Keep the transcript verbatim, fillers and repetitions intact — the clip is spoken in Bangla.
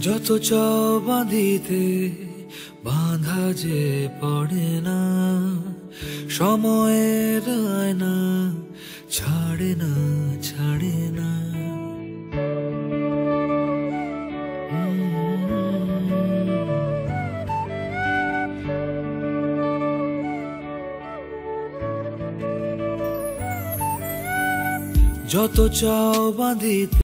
যত চাও বাঁধিতে বাঁধা যে পড়ে না, সময়ের আয়না ছাড়ে না ছাড়ে না। যত চাও বাঁধিতে